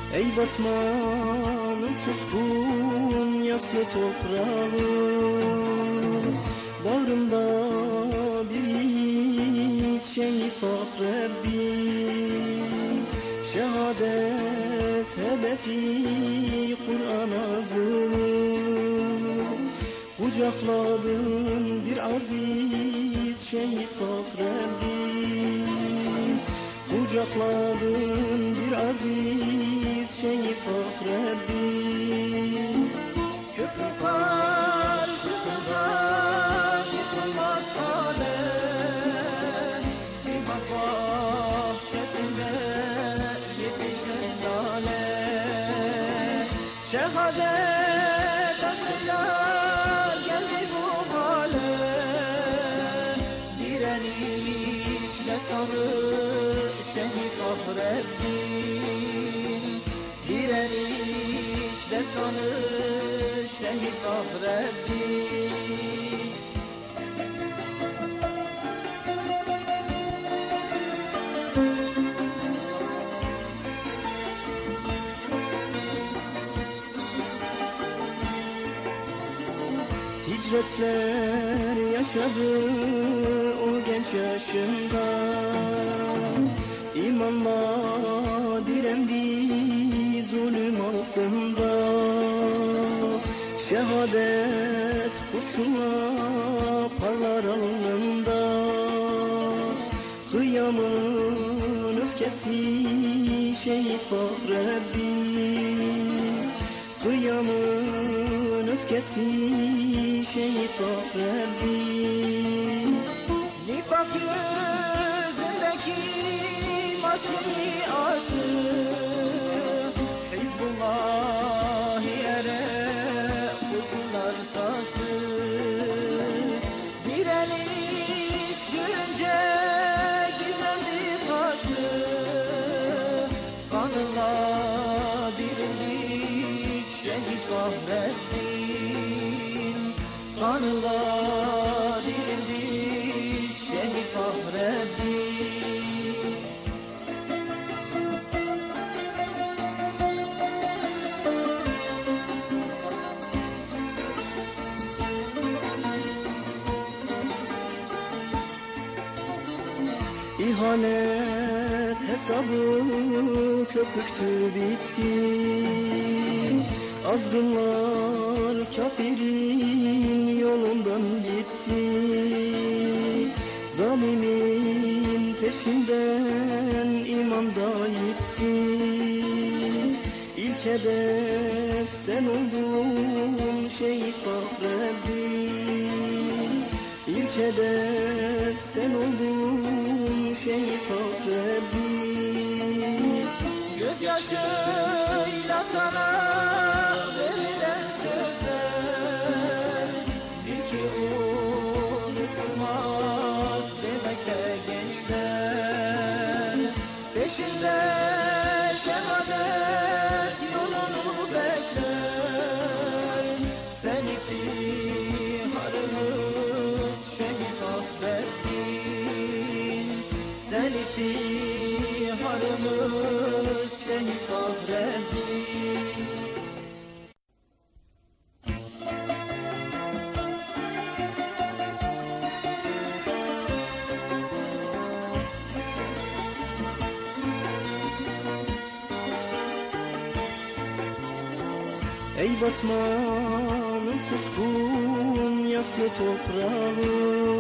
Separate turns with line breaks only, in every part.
Ey batmanın suskun yaslı toprağı, bağrımda bir yiğit şehit Fahreddin. Şehadet hedefi Kur'an azımı, kucakladın bir aziz şehit Fahreddin. Kucakladın bir aziz şehit Fahreddin.
Küfür karşısında yıkılmaz kale, cihat bahçesinde yetişen lale. Şehadet aşkıyla geldi bu hale, direniş destanı şehit Fahreddin. Direniş destanı şehit Fahreddin.
Hicretler yaşadı o genç yaşında, İmanla direndi zulüm altında. Şehadet kurşunla parlar alnında, kıyamın öfkesi şehit Fahreddin. Kıyamın öfkesi şehit Fahreddin.
Nifak yüzündeki maskeyi aştı, Hizbullahi ere kurşunlar saçtı. Direniş görünce gizlendi kaçtı, kanla dirildik şehit Fahreddin. Kanla dirildik şehit Fahreddin.
İhanet hesabı köpüktü bitti, azgınlar kafirin yolundan gitti. Zalimin peşinden imam da gitti. İlk hedef sen oldun şehit Fahreddin. İlk hedef sen oldun şehit Fahreddin.
Gözyaşıyla sana verilen sözler, bil ki unutulmaz demekte gençler. Peşinde şehadet yolunu bekler, sen iftiharımız şehit Fahreddin. Sen iftiharımız şehit Fahreddin.
Ey batmanın suskun yaslı toprağı,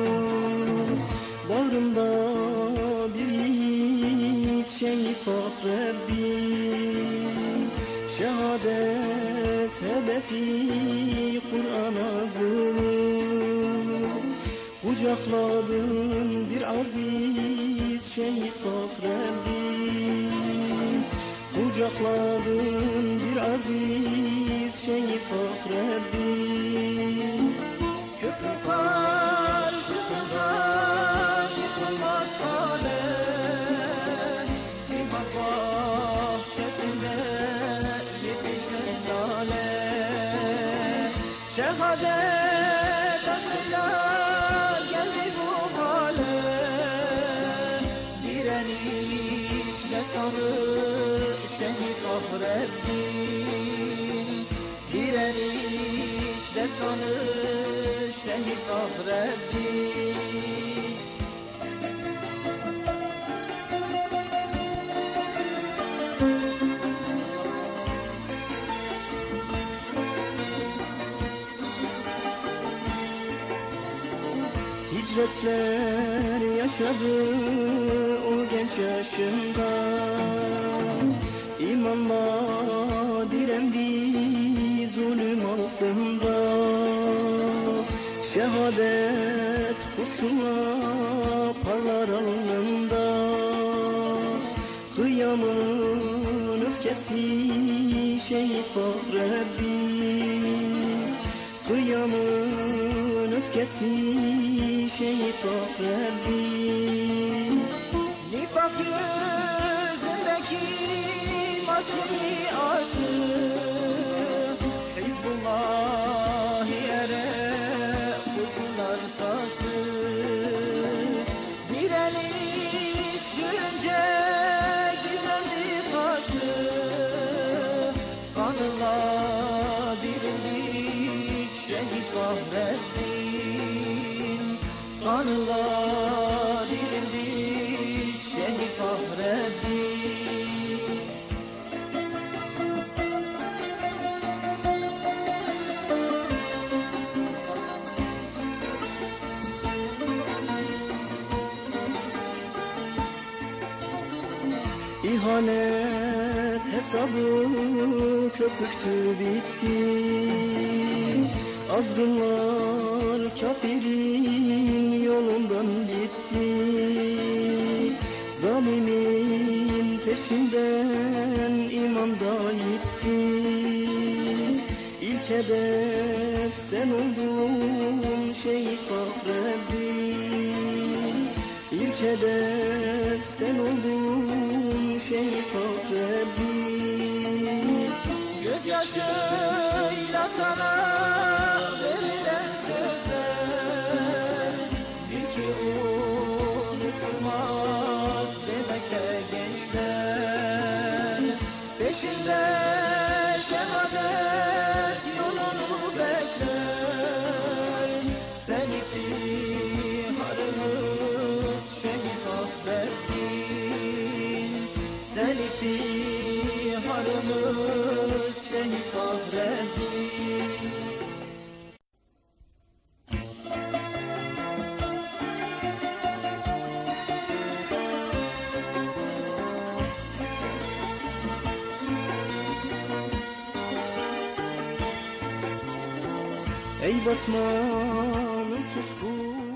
bağrımda bir yiğit şehit Fahreddin. Şehadet hedefi Kur'an azımı, kucakladın bir aziz şehit Fahreddin. Kucakladın bir aziz şehit Fahreddin.
Küfür karşısında yıkılmaz kale, cihat bahçesinde yetişen lale. Şehadet aşkıyla geldi bu hale, direniş destanı şehit Fahreddin, direniş destanı şehit Fahreddin.
Hicretler yaşadı o genç yaşında, İmanla direndi zulüm altında. Şehadet kurşunla parlar alnında, kıyamın öfkesi şehit Fahreddin. Kıyamın öfkesi şehit Fahreddin.
Nifak yüzündeki maskeyi aştı, Hizbullahi yere kurşunlar saçtı. Direniş görünce gizlendi kaçtı, kanla dirildik şehit Fahreddin. Kanla dirildik şehit Fahreddin.
İhanet hesabı köpüktü bitti, azgınlar kafirin yolundan gitti. Zalimin peşinden iman da gitti. İlk hedef sen oldun şehit Fahreddin. İlk hedef sen oldun şehit Fahreddin.
Gözyaşıyla sana verilen sözler, bil ki unutulmaz demekte gençler. Peşinde şehadet yolunu bekler, sen iftiharımız şehit Fahreddin. Sen iftiharımız şehit Fahreddin.
Ey Batman'ın suskun